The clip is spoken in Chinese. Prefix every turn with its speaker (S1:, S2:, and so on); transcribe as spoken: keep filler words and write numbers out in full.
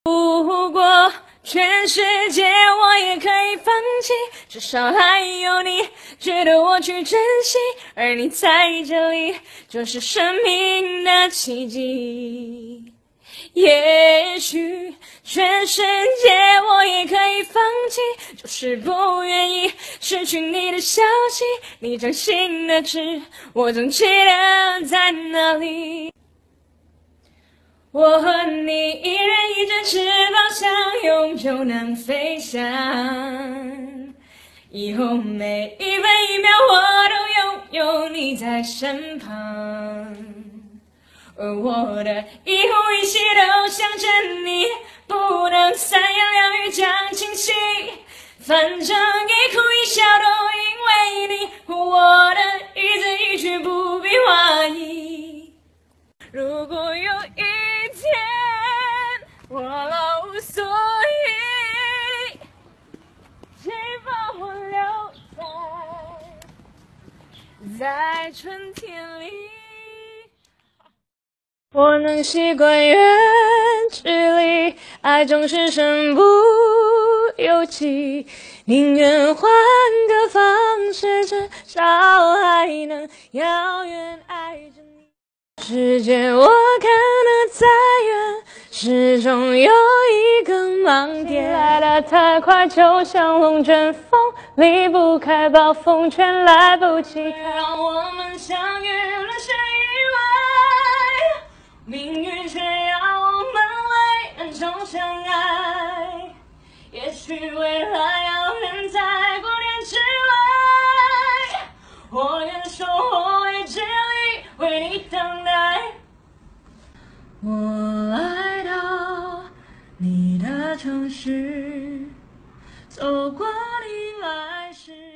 S1: 不过全世界我也可以放弃，至少还有你值得我去珍惜，而你在这里就是生命的奇迹。也许全世界我也可以放弃，就是不愿意失去你的消息。你掌心的痣，我总记得在哪里。我和你一人一只翅膀，相拥就能飞翔。以后每一分一秒，我都拥有你在身旁。而我的一呼一吸都想着你，不能三言两语讲清晰。反正一哭一笑都因为你，我的一字一句不必怀疑。如果有一天我老无所依，请把我留在在春天里。我能习惯远距离，爱总是身不由己，宁愿换个方式，至少还能遥远爱着你。世界我看得再远，始终有一个盲点，来得太快，就像龙卷风，离不开暴风圈，来不及让我们相遇了是意外，命运却要我们为难中相爱。也许未来遥远在光年之外，我愿守候于这里为你等待。我来到你的城市，走过你来时。